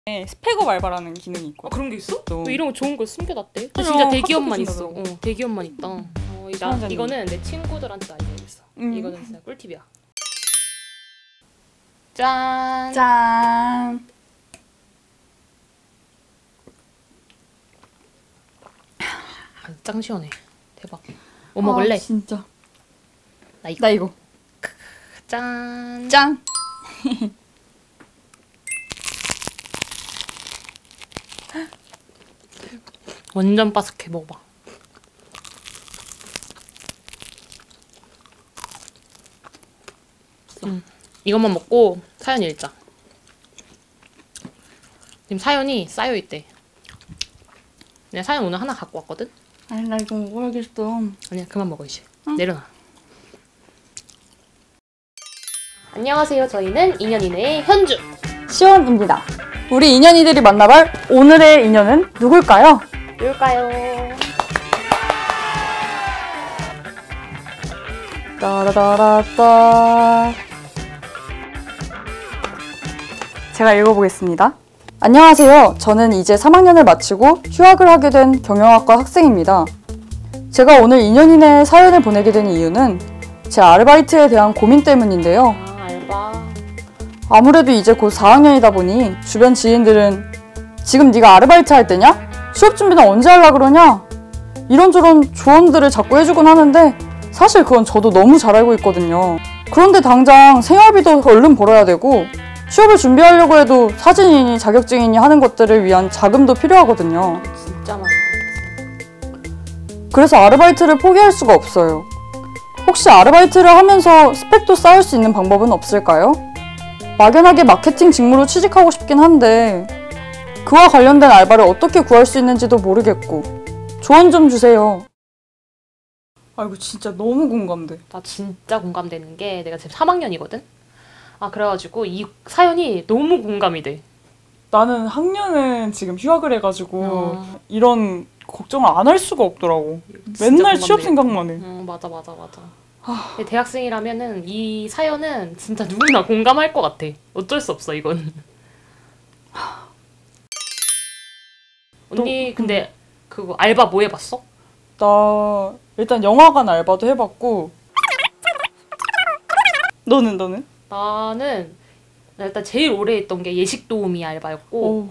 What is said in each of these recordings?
스펙업 알바라는 기능이 있고. 그런 게 있어? 또. 왜 이런 거 좋은 걸 숨겨놨대? 아니, 진짜 대기업만 있어. 합격해준다고. 대기업만 있다. 이거는 내 친구들한테도 알려야겠어. 이거는 진짜 꿀팁이야. 짠! 짠! 짱 시원해. 대박. 뭐 먹을래? 진짜. 나 이거. 나 이거. 짠! 짠! 완전 바삭해. 먹어봐. 이것만 먹고 사연 읽자. 지금 사연이 쌓여있대. 내가 사연 오늘 하나 갖고 왔거든? 아니 나 이거 먹어야겠어. 아니야, 그만 먹어 이제. 내려놔. 안녕하세요. 저희는 인연이네의 현주, 시원입니다. 우리 인연이들이 만나볼 오늘의 인연은 누굴까요? 누굴까요? 따라따라따. 제가 읽어보겠습니다. 안녕하세요. 저는 이제 3학년을 마치고 휴학을 하게 된 경영학과 학생입니다. 제가 오늘 인연인의 사연을 보내게 된 이유는 제 아르바이트에 대한 고민 때문인데요. 알바. 아무래도 이제 곧 4학년이다 보니 주변 지인들은 지금 네가 아르바이트 할 때냐? 취업 준비는 언제 하려고 그러냐? 이런저런 조언들을 자꾸 해주곤 하는데 사실 그건 저도 너무 잘 알고 있거든요. 그런데 당장 생활비도 얼른 벌어야 되고 취업을 준비하려고 해도 사진이니 자격증이니 하는 것들을 위한 자금도 필요하거든요. 진짜 많이 들었어. 그래서 아르바이트를 포기할 수가 없어요. 혹시 아르바이트를 하면서 스펙도 쌓을 수 있는 방법은 없을까요? 막연하게 마케팅 직무로 취직하고 싶긴 한데 그와 관련된 알바를 어떻게 구할 수 있는지도 모르겠고 조언 좀 주세요. 아이고 진짜 너무 공감돼. 나 진짜 공감되는 게 내가 지금 3학년이거든? 그래가지고 이 사연이 너무 공감이 돼. 나는 학년은 지금 휴학을 해가지고 이런 걱정을 안 할 수가 없더라고. 맨날 취업 생각만 해. 맞아. 근데 대학생이라면은 이 사연은 진짜 누구나 공감할 것 같아. 어쩔 수 없어 이건. 언니 근데 그거 알바 뭐 해봤어? 나 일단 영화관 알바도 해봤고. 너는? 나는 일단 제일 오래 했던 게 예식 도우미 알바였고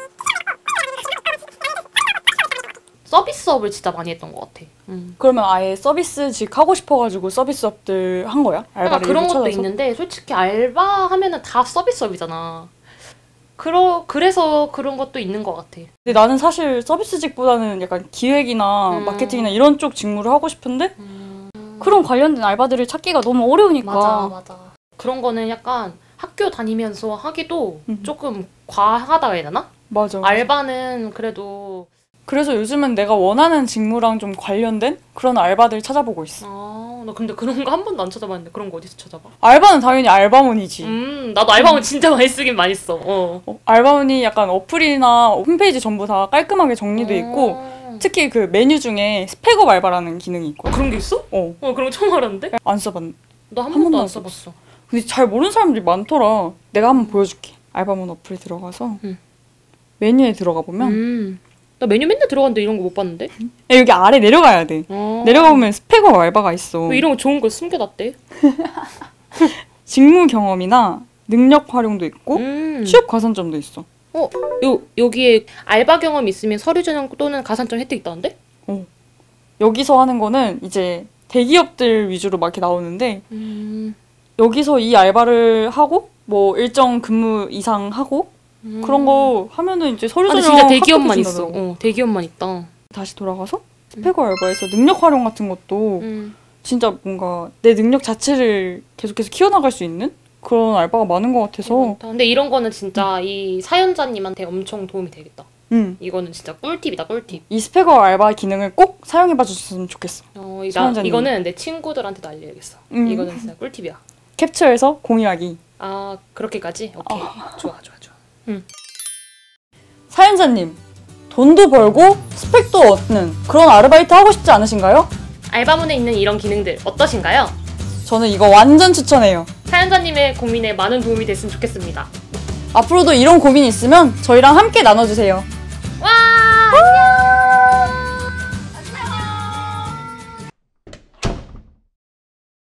서비스업을 진짜 많이 했던 것 같아. 그러면 아예 서비스직 하고 싶어가지고 서비스업들 한 거야? 알바를 그런 것도 찾아서? 있는데 솔직히 알바 하면은 다 서비스업이잖아. 그래서 그런 것도 있는 것 같아. 근데 나는 사실 서비스직보다는 약간 기획이나 마케팅이나 이런 쪽 직무를 하고 싶은데 그런 관련된 알바들을 찾기가 너무 어려우니까. 맞아. 그런 거는 약간 학교 다니면서 하기도 조금 과하다 해야 되나? 맞아. 알바는 그래도. 그래서 요즘은 내가 원하는 직무랑 좀 관련된 그런 알바들 찾아보고 있어. 나 근데 그런 거 한 번도 안 찾아봤는데 그런 거 어디서 찾아봐? 알바는 당연히 알바몬이지. 나도 알바몬 진짜 많이 쓰긴 많이 써. 알바몬이 약간 어플이나 홈페이지 전부 다 깔끔하게 정리돼 있고 특히 그 메뉴 중에 스펙업 알바라는 기능이 있고. 그런 게 있어? 그런 거 처음 알았는데? 안 써봤네. 나 한 번도 안 써봤어. 근데 잘 모르는 사람들이 많더라. 내가 한번 보여줄게. 알바몬 어플에 들어가서 메뉴에 들어가 보면 나 메뉴 맨날 들어갔는데 이런 거 못 봤는데? 야, 여기 아래 내려가야 돼. 내려가보면 스펙업 알바가 있어. 왜 이런 거 좋은 걸 숨겨놨대? 직무 경험이나 능력 활용도 있고 취업 가산점도 있어. 여기에 알바 경험 있으면 서류 전형 또는 가산점 혜택 있다는데? 여기서 하는 거는 이제 대기업들 위주로 막 이렇게 나오는데 여기서 이 알바를 하고 뭐 일정 근무 이상 하고 그런 거 하면은 이제 서류 전형 진짜 대기업만 있어. 대기업만 있다. 다시 돌아가서 스펙업 알바에서 능력 활용 같은 것도 진짜 뭔가 내 능력 자체를 계속해서 키워나갈 수 있는 그런 알바가 많은 것 같아서. 근데 이런 거는 진짜 이 사연자님한테 엄청 도움이 되겠다. 이거는 진짜 꿀팁이다, 꿀팁. 이 스펙업 알바 기능을 꼭 사용해봐 주셨으면 좋겠어. 이거는 내 친구들한테도 알려야겠어. 이거는 진짜 꿀팁이야. 캡처해서 공유하기. 그렇게까지? 오케이. 좋아. 사연자님, 돈도 벌고 스펙도 얻는 그런 아르바이트 하고 싶지 않으신가요? 알바몬에 있는 이런 기능들 어떠신가요? 저는 이거 완전 추천해요. 사연자님의 고민에 많은 도움이 됐으면 좋겠습니다. 앞으로도 이런 고민 있으면 저희랑 함께 나눠주세요. 와, 안녕.